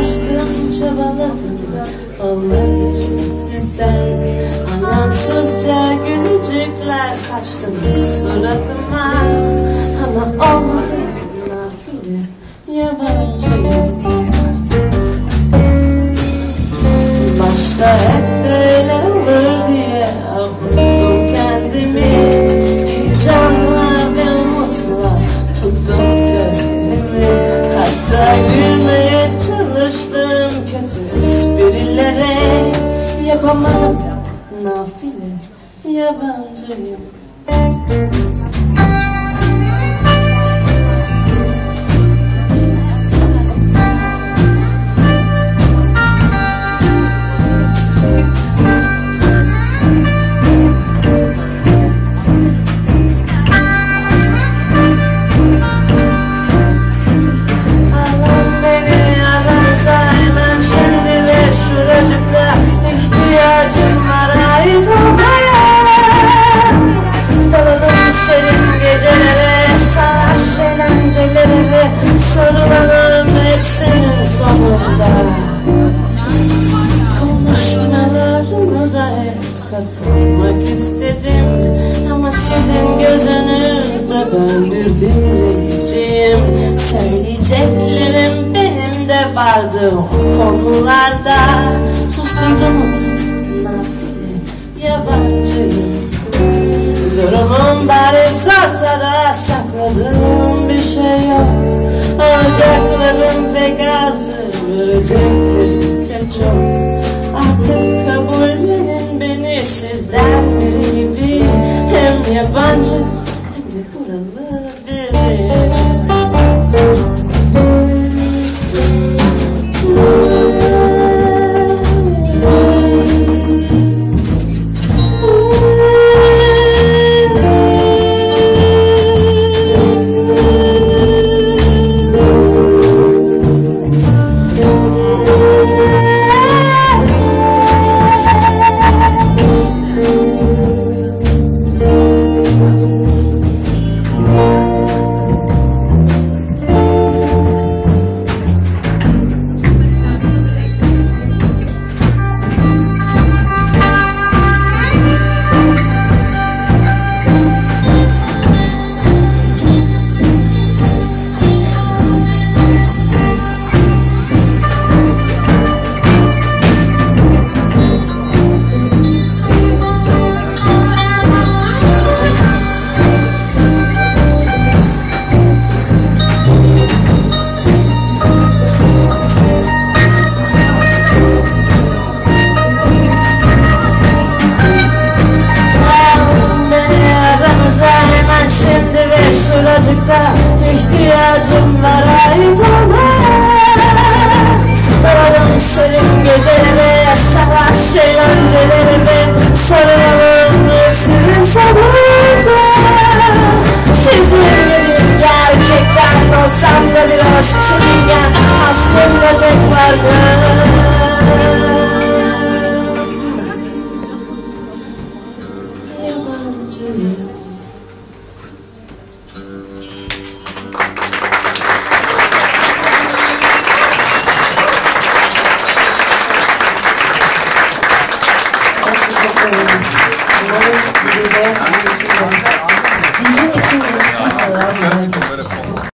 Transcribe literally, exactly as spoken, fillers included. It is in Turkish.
uğraştım, çabaladım olmak için sizden. Anlamsızca gülücükler saçtınız suratıma, ama olmadı, nafile yabancıyım. Başta hep böyle olur diye avuttum kendimi, heyecanla ve umutla tuttum sözlerimi. Hatta gülmeye çalıştım kötü esprilere, yapamadım, nafile yabancıyım. İhtiyacım var ait olmaya. Dalalım serin gecelere, savaş eğlencelere, sarılalım hepsinin sonunda. Konuşmalarınıza hep katılmak istedim, ama sizin gözünüzde ben bir dinleyiciyim. Söyleyeceklerim benim de vardı o konularda, susturdunuz, nafile yabancıyım. Durumum bariz ortada, sakladığım bir şey yok. Olacaklarım pek azdır, göreceklerimse çok. Artık kabullenin beni sizden biri gibi, hem yabancı hem de buralı biri. Şuracıkta ihtiyacım var ait olmaya. Dalalım serin gecelere, savaş eğlencelerime, sarılalım hepsinin sonunda. Sizin gibi gerçekten olsam da biraz çılgın, aslında tek vardım yabancıyım. Umarız gideceğiz. Bizim için geçtiği kadar güzel geçti.